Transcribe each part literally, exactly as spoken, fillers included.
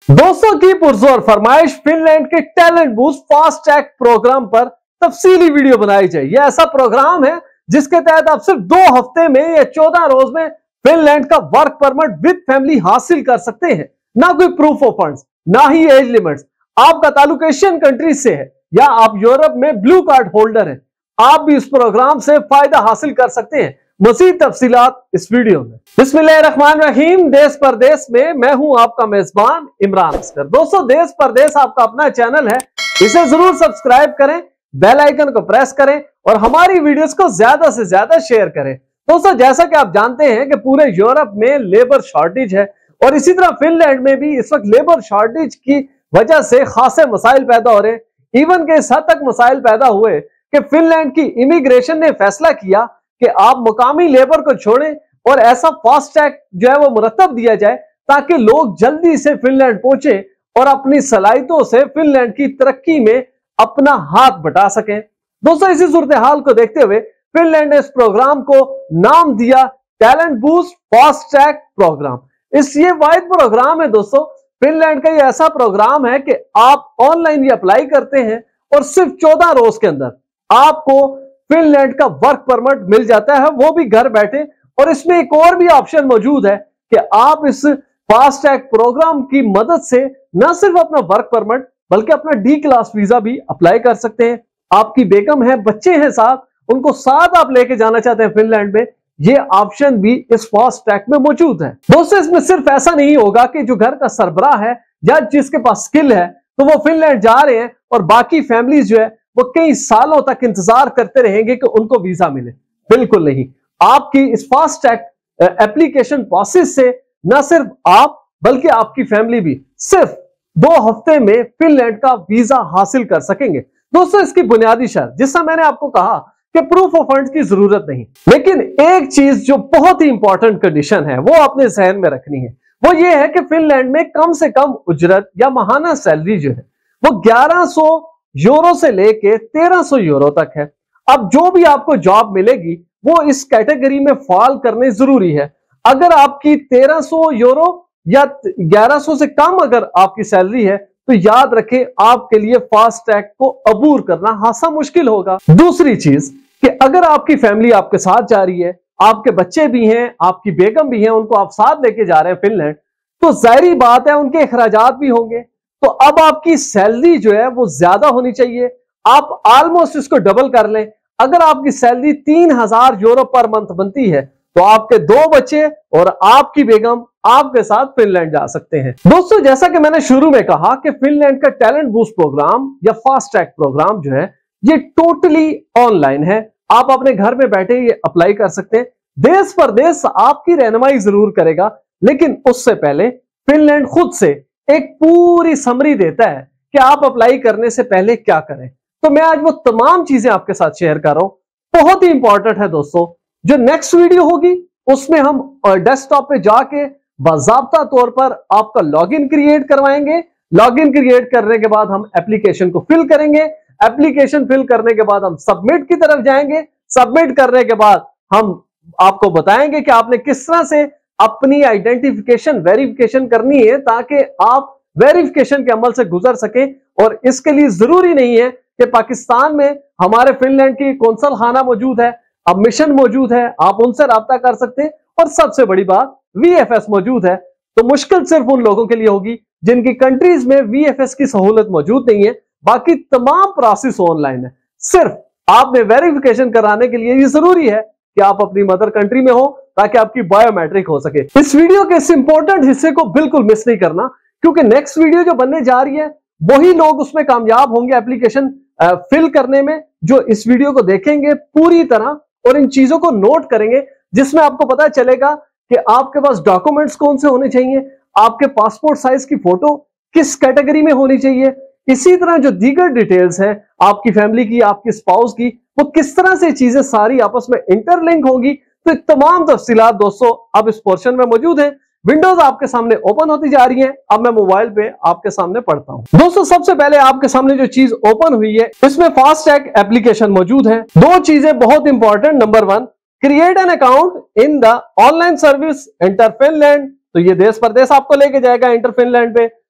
दोस्तों की पुरजोर फरमाइश फिनलैंड के talent boost fast track program पर तफसीली वीडियो बनाई जाए। यह ऐसा प्रोग्राम है जिसके तहत आप सिर्फ दो हफ्ते में या चौदह रोज में फिनलैंड का वर्क परमिट विद फैमिली हासिल कर सकते हैं। ना कोई प्रूफ ऑफ फंड्स, ना ही एज लिमिट्स। आपका ताल्लुक एशियन कंट्रीज से है या आप यूरोप में ब्लू कार्ड होल्डर हैं, आप भी इस प्रोग्राम से फायदा हासिल कर सकते हैं। मजीद तफसीलात इस वीडियो में। बिस्मिल्लाहिर्रहमानिर्रहीम। देश परदेश में मैं हूं आपका मेजबान इमरान अस्कर। दोस्तों, देश परदेश आपका अपना चैनल है, इसे जरूर सब्सक्राइब करें, बेल आइकन को प्रेस करें और हमारी वीडियोस को ज्यादा से ज्यादा शेयर करें। दोस्तों, जैसा कि आप जानते हैं कि पूरे यूरोप में लेबर शॉर्टेज है और इसी तरह फिनलैंड में भी इस वक्त लेबर शॉर्टेज की वजह से खासे मसाइल पैदा हो रहे हैं। इवन के इस हद तक मसाइल पैदा हुए कि फिनलैंड की इमिग्रेशन ने फैसला किया कि आप मुकामी लेबर को छोड़ें और ऐसा फास्ट ट्रैक जो है वो मुरतब दिया जाए ताकि लोग जल्दी से फिनलैंड पहुंचे और अपनी सलाहियतों से फिनलैंड की तरक्की में अपना हाथ बटा सकें। दोस्तों, इसी सूरत हाल को देखते हुए फिनलैंड ने इस प्रोग्राम को नाम दिया talent boost fast track program. इस ये वाइड प्रोग्राम है दोस्तों। फिनलैंड का ये ऐसा प्रोग्राम है कि आप ऑनलाइन ये अप्लाई करते हैं और सिर्फ चौदह रोज के अंदर आपको फिनलैंड का वर्क परमिट मिल जाता है, वो भी घर बैठे। और इसमें एक और भी ऑप्शन मौजूद है कि आप इस फास्ट ट्रैक प्रोग्राम की मदद से न सिर्फ अपना वर्क परमिट बल्कि अपना डी क्लास वीजा भी अप्लाई कर सकते हैं। आपकी बेगम है, बच्चे हैं साथ, उनको साथ आप लेके जाना चाहते हैं फिनलैंड में, ये ऑप्शन भी इस फास्ट ट्रैक में मौजूद है। दोस्तों, इसमें सिर्फ ऐसा नहीं होगा कि जो घर का सरबराह है या जिसके पास स्किल है तो वो फिनलैंड जा रहे हैं और बाकी फैमिलीज जो है वो कई सालों तक इंतजार करते रहेंगे कि उनको वीजा मिले। बिल्कुल नहीं। आपकी इस फास्ट ट्रैक एप्लीकेशन प्रोसेस से न सिर्फ आप बल्कि आपकी फैमिली भी सिर्फ दो हफ्ते में फिनलैंड का वीजा हासिल कर सकेंगे। दोस्तों, इसकी बुनियादी शर्त, जिससे मैंने आपको कहा कि प्रूफ ऑफ फंड्स की जरूरत नहीं, लेकिन एक चीज जो बहुत ही इंपॉर्टेंट कंडीशन है वो अपने जहन में रखनी है, वो ये है कि फिनलैंड में कम से कम उजरत या माहाना सैलरी जो है वो ग्यारह सौ यूरो से लेके तेरह सौ यूरो तक है। अब जो भी आपको जॉब मिलेगी वो इस कैटेगरी में फॉल करने जरूरी है। अगर आपकी तेरह सौ यूरो या ग्यारह सौ से कम अगर आपकी सैलरी है तो याद रखें आपके लिए फास्ट ट्रैक को अबूर करना खासा मुश्किल होगा। दूसरी चीज कि अगर आपकी फैमिली आपके साथ जा रही है, आपके बच्चे भी हैं, आपकी बेगम भी हैं, उनको आप साथ लेके जा रहे हैं फिनलैंड, तो जाहिर बात है उनके अखराजात भी होंगे। तो अब आपकी सैलरी जो है वो ज्यादा होनी चाहिए। आप ऑलमोस्ट इसको डबल कर लें। अगर आपकी सैलरी तीन हजार यूरो पर मंथ बनती है तो आपके दो बच्चे और आपकी बेगम आपके साथ फिनलैंड जा सकते हैं। दोस्तों, जैसा कि मैंने शुरू में कहा कि फिनलैंड का टैलेंट बूस्ट प्रोग्राम या फास्ट ट्रैक प्रोग्राम जो है ये टोटली ऑनलाइन है। आप अपने घर में बैठे ये अप्लाई कर सकते हैं। देश परदेश आपकी रहनुमाई जरूर करेगा, लेकिन उससे पहले फिनलैंड खुद से एक पूरी समरी देता है कि आप अप्लाई करने से पहले क्या करें। तो मैं आज वो तमाम चीजें आपके साथ शेयर कर रहा हूं। बहुत ही इंपॉर्टेंट है दोस्तों। जो नेक्स्ट वीडियो होगी उसमें हम डेस्कटॉप पे जाके बाज़ाब्ता तौर पर आपका लॉगिन क्रिएट करवाएंगे। लॉगिन क्रिएट करने के बाद हम एप्लीकेशन को फिल करेंगे। एप्लीकेशन फिल करने के बाद हम सबमिट की तरफ जाएंगे। सबमिट करने के बाद हम आपको बताएंगे कि आपने किस तरह से अपनी आइडेंटिफिकेशन वेरिफिकेशन करनी है ताकि आप वेरिफिकेशन के अमल से गुजर सकें। और इसके लिए जरूरी नहीं है कि पाकिस्तान में हमारे फिनलैंड की कौंसल खाना मौजूद है, अब मिशन मौजूद है, आप उनसे राब्ता कर सकते हैं। और सबसे बड़ी बात, वीएफएस मौजूद है। तो मुश्किल सिर्फ उन लोगों के लिए होगी जिनकी कंट्रीज में वीएफएस की सहूलत मौजूद नहीं है। बाकी तमाम प्रोसेस ऑनलाइन है। सिर्फ आपने वेरिफिकेशन कराने के लिए ये जरूरी है कि आप अपनी मदर कंट्री में हो ताकि आपकी बायोमेट्रिक हो सके। इस वीडियो के इस इंपॉर्टेंट हिस्से को बिल्कुल मिस नहीं करना, क्योंकि नेक्स्ट वीडियो जो बनने जा रही है वही लोग उसमें कामयाब होंगे एप्लीकेशन फिल करने में जो इस वीडियो को देखेंगे पूरी तरह और इन चीजों को नोट करेंगे, जिसमें आपको पता चलेगा कि आपके पास डॉक्यूमेंट्स कौन से होने चाहिए, आपके पासपोर्ट साइज की फोटो किस कैटेगरी में होनी चाहिए, इसी तरह जो दीगर डिटेल्स हैं आपकी फैमिली की, आपकी स्पाउस की, वो किस तरह से चीजें सारी आपस में इंटरलिंक होगी। तो तमाम तफसीलात दोस्तों अब इस पोर्शन में मौजूद है। विंडोज आपके सामने ओपन होती जा रही हैं। अब मैं मोबाइल पे आपके सामने पढ़ता हूं। दोस्तों, सबसे पहले आपके सामने जो चीज ओपन हुई है इसमें फास्ट ट्रैक एप्लीकेशन मौजूद है। दो चीजें बहुत important. Number one, create an account in the online service enter Finland. तो ये देश परदेश आपको लेके जाएगा एंटर फिनलैंड पे।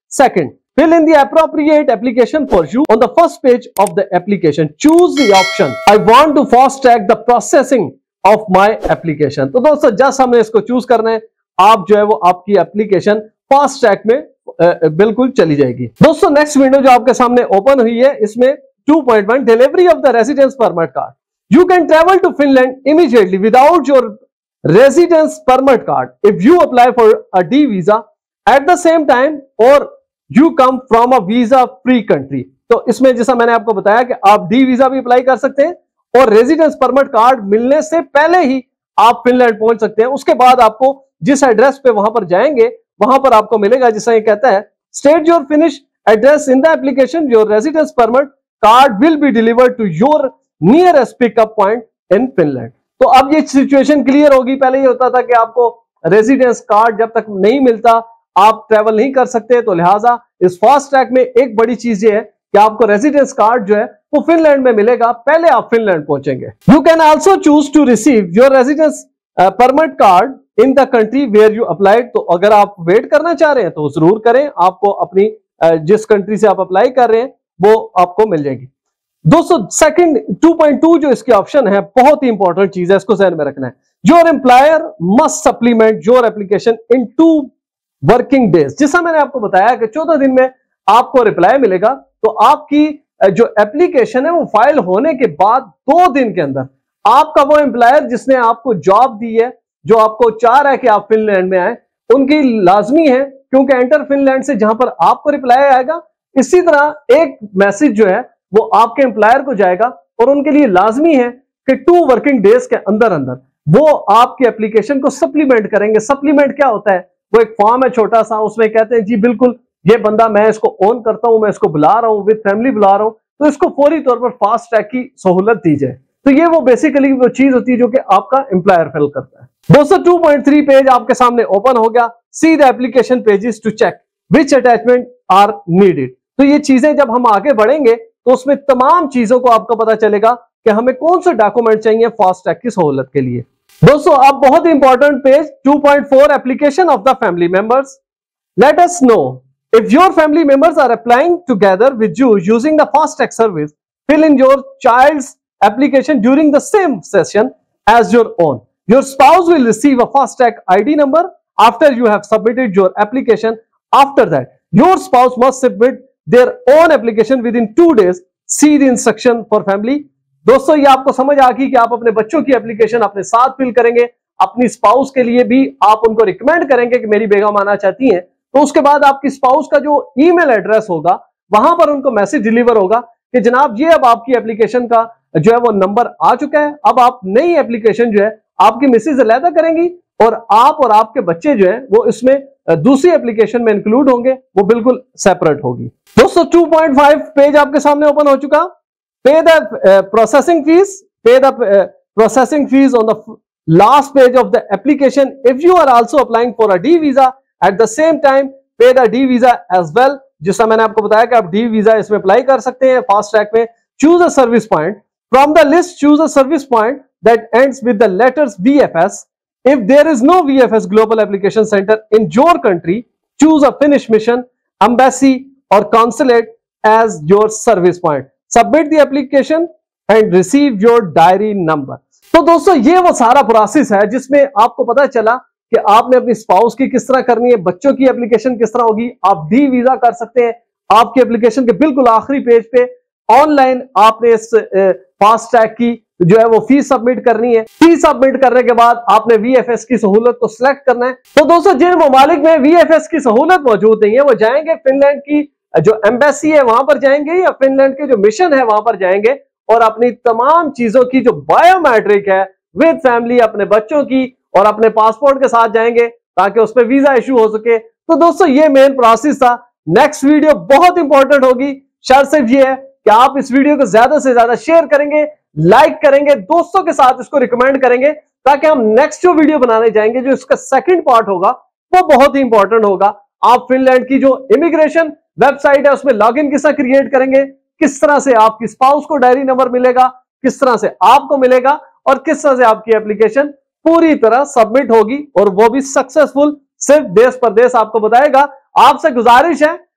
Second, fill in the appropriate application for you. On the first page of the application, choose the option I want to fast track the processing of my application. तो दोस्तों जस्ट हमने इसको choose करना है, आप जो है वो आपकी एप्लीकेशन फास्ट ट्रैक में आ, बिल्कुल चली जाएगी। दोस्तों नेक्स्ट विंडो जो आपके सामने ओपन हुई है, इसमें two point one delivery of the residence permit card. You can travel to Finland immediately without your residence permit card if you apply for a D visa at the same time or you come from a visa free country. तो इसमें जैसा मैंने आपको बताया कि आप D visa भी apply कर सकते हैं और रेजिडेंस परमिट कार्ड मिलने से पहले ही आप फिनलैंड पहुंच सकते हैं। उसके बाद आपको जिस एड्रेस पे वहां पर जाएंगे वहां पर आपको मिलेगा, जिससे ये कहता है state your Finnish address in the application, your residence permit card will be delivered to your nearest pickup point in Finland. तो अब ये सिचुएशन क्लियर होगी। पहले ये होता था कि आपको रेजिडेंस कार्ड जब तक नहीं मिलता आप ट्रेवल नहीं कर सकते, तो लिहाजा इस फास्ट ट्रैक में एक बड़ी चीज ये है कि आपको रेजिडेंस कार्ड जो है वो फिनलैंड में मिलेगा, पहले आप फिनलैंड पहुंचेंगे। You can also choose to receive your residence permit card in the country where you applied. तो अगर आप वेट करना चाह रहे हैं तो जरूर करें, आपको अपनी uh, जिस कंट्री से आप अप्लाई कर रहे हैं वो आपको मिल जाएगी। दोस्तों सेकंड टू पॉइंट टू जो इसकी ऑप्शन है, बहुत ही इंपॉर्टेंट चीज है, इसको ध्यान में रखना है। Your employer must supplement your application in two working days. जैसा मैंने आपको बताया कि चौदह दिन में आपको रिप्लाई मिलेगा, तो आपकी जो एप्लीकेशन है वो फाइल होने के बाद दो दिन के अंदर आपका वो एम्प्लॉयर जिसने आपको जॉब दी है, जो आपको चाह रहा है कि आप फिनलैंड में आए, उनकी लाजमी है, क्योंकि एंटर फिनलैंड से जहां पर आपको रिप्लाई आएगा, इसी तरह एक मैसेज जो है वो आपके एम्प्लॉयर को जाएगा और उनके लिए लाजमी है कि टू वर्किंग डेज के अंदर अंदर वो आपकी एप्लीकेशन को सप्लीमेंट करेंगे। सप्लीमेंट क्या होता है? वो एक फॉर्म है छोटा सा, उसमें कहते हैं जी बिल्कुल ये बंदा मैं इसको ऑन करता हूं, मैं इसको बुला रहा हूं, विद फैमिली बुला रहा हूं, तो इसको फौरी तौर पर फास्ट ट्रैक की सहूलत दी जाए। तो ये वो बेसिकली वो चीज होती है जो कि आपका एम्प्लॉयर फिल करता है। दोस्तों टू पॉइंट थ्री पेज आपके सामने ओपन हो गया। See the application pages to check which attachment are needed. तो ये चीजें जब हम आगे बढ़ेंगे तो उसमें तमाम चीजों को आपको पता चलेगा कि हमें कौन से डॉक्यूमेंट चाहिए फास्ट ट्रैक की सहूलत के लिए। दोस्तों अब बहुत ही important page two point four application of the family members. Let us know if your family members are applying together with you using the fast track service, fill in your child's application during the same session as your own. Your spouse will receive a fast track I D number after you have submitted your application. After that, your spouse must submit their own application within two days. See the instruction for family. दोस्तों ये आपको समझ आ गई कि आप अपने बच्चों की एप्लीकेशन अपने साथ फिल करेंगे, अपनी स्पाउस के लिए भी आप उनको रिकमेंड करेंगे कि मेरी बेगम आना चाहती हैं, तो उसके बाद आपकी स्पाउस का जो ईमेल एड्रेस होगा वहां पर उनको मैसेज डिलीवर होगा कि जनाब ये अब आपकी एप्लीकेशन का जो है वो नंबर आ चुका है, अब आप नई एप्लीकेशन जो है आपकी मिसेज अलहदा करेंगी और आप और आपके बच्चे जो है वो इसमें दूसरी एप्लीकेशन में इंक्लूड होंगे, वो बिल्कुल सेपरेट होगी। दोस्तों टू पॉइंट फाइव पेज आपके सामने ओपन हो चुका। Pay the processing fees, pay the processing fees on the last page of the application. If you are also applying for a D visa at the same time, pay the D visa as well. जिससे मैंने आपको बताया कि आप D visa इसमें apply कर सकते हैं फास्ट ट्रैक में। Choose a service point from the list, choose a service point that ends with the letters V F S. If there is no V F S Global Application Center in your country, choose a Finnish mission, embassy or consulate as your service point. Submit the application and receive your diary number. तो दोस्तों ये वो सारा process है जिसमें आपको पता चला कि आपने अपनी स्पाउस की किस तरह करनी है, बच्चों की एप्लीकेशन किस तरह होगी। आप डी वीजा कर सकते हैं। आपकी एप्लीकेशन के बिल्कुल आखिरी पेज पे ऑनलाइन आपने इस फास्ट ट्रैक की जो है वो फीस सबमिट करनी है। फीस सबमिट करने के बाद आपने वीएफएस की सहूलत को सिलेक्ट करना है। तो दोस्तों जिन ममालिक में वीएफएस की सहूलत मौजूद नहीं है वो जाएंगे फिनलैंड की जो एम्बेसी है वहां पर जाएंगे, या फिनलैंड के जो मिशन है वहां पर जाएंगे और अपनी तमाम चीजों की जो बायोमेट्रिक है विद फैमिली, अपने बच्चों की और अपने पासपोर्ट के साथ जाएंगे ताकि उस पर वीजा इशू हो सके। तो दोस्तों ये मेन प्रोसेस था। नेक्स्ट वीडियो बहुत इंपॉर्टेंट होगी। शर्त सिर्फ ये है कि आप इस वीडियो को ज्यादा से ज्यादा शेयर करेंगे, लाइक करेंगे, दोस्तों के साथ इसको रिकमेंड करेंगे, ताकि हम नेक्स्ट जो वीडियो बनाने जाएंगे जो इसका सेकंड पार्ट होगा वो बहुत ही इंपॉर्टेंट होगा। आप फिनलैंड की जो इमिग्रेशन वेबसाइट है उसमें लॉगिन किस तरह क्रिएट करेंगे, किस तरह से आपकी स्पाउस को डायरी नंबर मिलेगा, किस तरह से आपको मिलेगा और किस तरह से आपकी एप्लीकेशन पूरी तरह सबमिट होगी और वो भी सक्सेसफुल, सिर्फ देश परदेश आपको बताएगा। आपसे गुजारिश है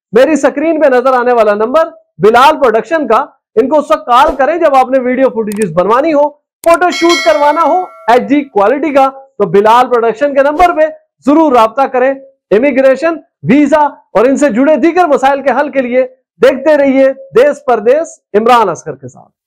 मेरी स्क्रीन पे नजर आने वाला नंबर बिलाल प्रोडक्शन का, इनको उस वक्त कॉल करें जब आपने वीडियो फुटेजेस बनवानी हो, फोटो शूट करवाना हो एच डी क्वालिटी का, तो बिलाल प्रोडक्शन के नंबर पे जरूर राब्ता करें। इमिग्रेशन, वीजा और इनसे जुड़े दीगर मसाइल के हल के लिए देखते रहिए देश परदेश इमरान असगर के साथ।